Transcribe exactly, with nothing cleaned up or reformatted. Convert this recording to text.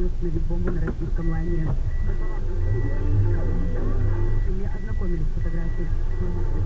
установить бомбу на российском лайнере. Мы ознакомились с фотографией.